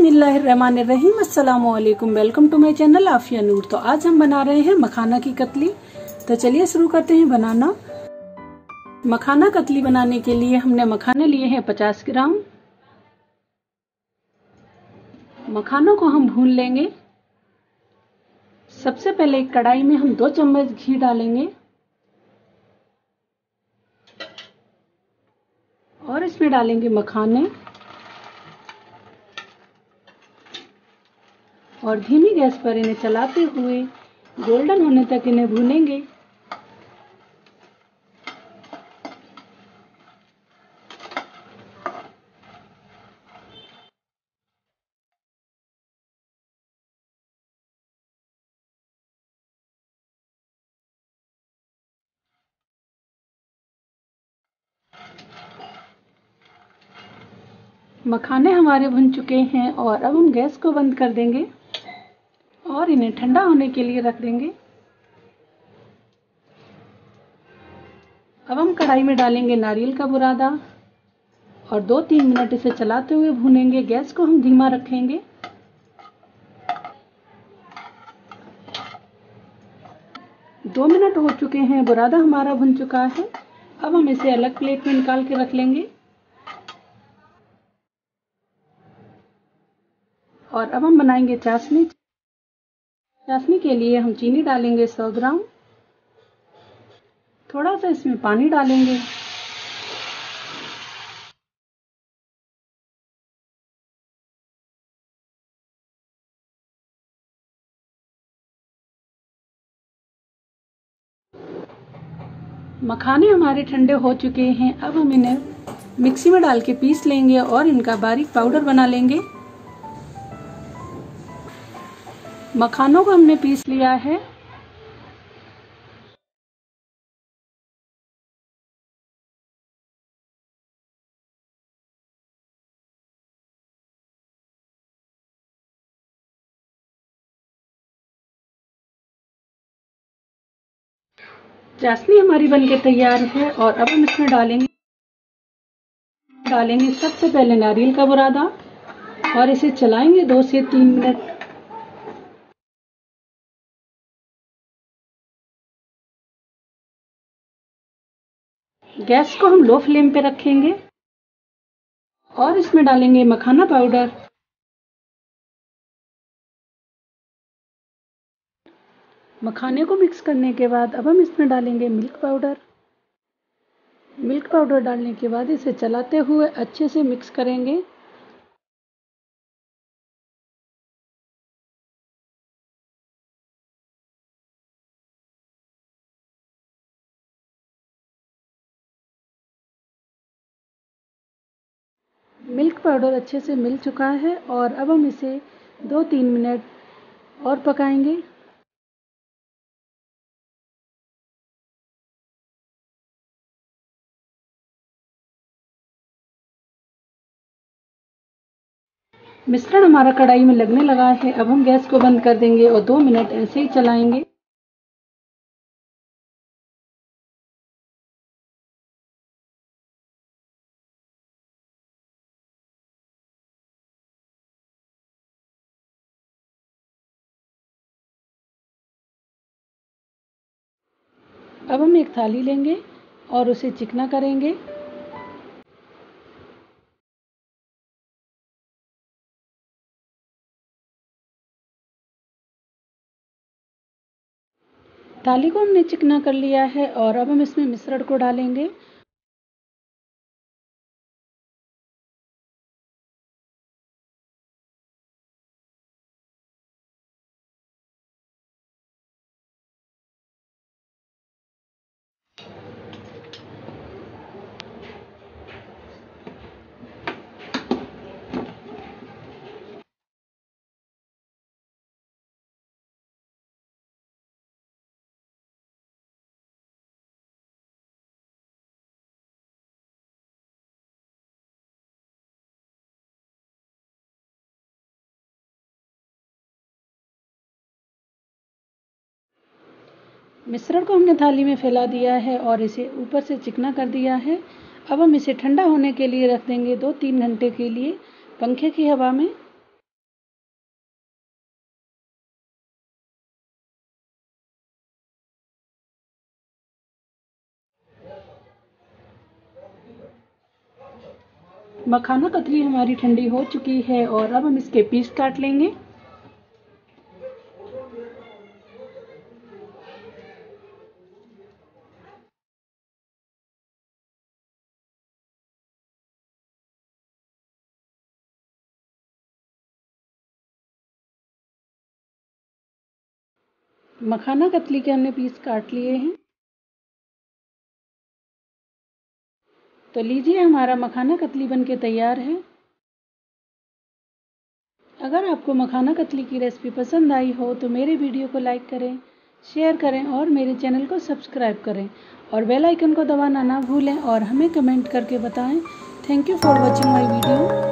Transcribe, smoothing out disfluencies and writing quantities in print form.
बिस्मिल्लाहिर्रहमानिर्रहीम। अस्सलामु अलैकुम। Welcome to my channel Afiya Noor. तो आज हम बना रहे हैं मखाना की कतली। तो चलिए शुरू करते हैं बनाना। मखाना कतली बनाने के लिए हमने मखाने लिए हैं 50 ग्राम। मखानों को हम भून लेंगे। सबसे पहले एक कढ़ाई में हम 2 चम्मच घी डालेंगे और इसमें डालेंगे मखाने और धीमी गैस पर इन्हें चलाते हुए गोल्डन होने तक इन्हें भूनेंगे। मखाने हमारे भुन चुके हैं और अब हम गैस को बंद कर देंगे और इन्हें ठंडा होने के लिए रख देंगे। अब हम कढ़ाई में डालेंगे नारियल का बुरादा और 2-3 मिनट इसे चलाते हुए भूनेंगे। गैस को हम धीमा रखेंगे। दो मिनट हो चुके हैं, बुरादा हमारा भुन चुका है। अब हम इसे अलग प्लेट में निकाल के रख लेंगे और अब हम बनाएंगे चाशनी। चाशनी के लिए हम चीनी डालेंगे 100 ग्राम। थोड़ा सा इसमें पानी डालेंगे। मखाने हमारे ठंडे हो चुके हैं। अब हम इन्हें मिक्सी में डाल के पीस लेंगे और इनका बारीक पाउडर बना लेंगे। मखानों को हमने पीस लिया है। चाशनी हमारी बनके तैयार है और अब हम इसमें डालेंगे सबसे पहले नारियल का बुरादा और इसे चलाएंगे 2 से 3 मिनट। गैस को हम लो फ्लेम पे रखेंगे और इसमें डालेंगे मखाना पाउडर। मखाने को मिक्स करने के बाद अब हम इसमें डालेंगे मिल्क पाउडर। मिल्क पाउडर डालने के बाद इसे चलाते हुए अच्छे से मिक्स करेंगे। मिल्क पाउडर अच्छे से मिल चुका है और अब हम इसे 2-3 मिनट और पकाएंगे। मिश्रण हमारा कढ़ाई में लगने लगा है। अब हम गैस को बंद कर देंगे और 2 मिनट ऐसे ही चलाएंगे। अब हम एक थाली लेंगे और उसे चिकना करेंगे। थाली को हमने चिकना कर लिया है और अब हम इसमें मिश्रण को डालेंगे। मिश्रण को हमने थाली में फैला दिया है और इसे ऊपर से चिकना कर दिया है। अब हम इसे ठंडा होने के लिए रख देंगे 2-3 घंटे के लिए पंखे की हवा में। मखाना कतली हमारी ठंडी हो चुकी है और अब हम इसके पीस काट लेंगे। मखाना कतली के हमने पीस काट लिए हैं। तो लीजिए, हमारा मखाना कतली बनके तैयार है। अगर आपको मखाना कतली की रेसिपी पसंद आई हो तो मेरे वीडियो को लाइक करें, शेयर करें और मेरे चैनल को सब्सक्राइब करें और बेल आइकन को दबाना ना भूलें और हमें कमेंट करके बताएं। Thank you for watching my video.